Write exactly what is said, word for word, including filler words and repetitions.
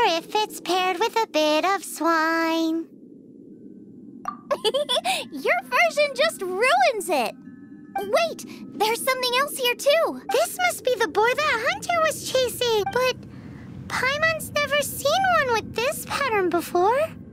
if it's paired with a bit of swine. Your version just ruins it. Wait, there's something else here too. This must be the boar that Hunter was chasing, but Paimon's never seen one with this pattern before.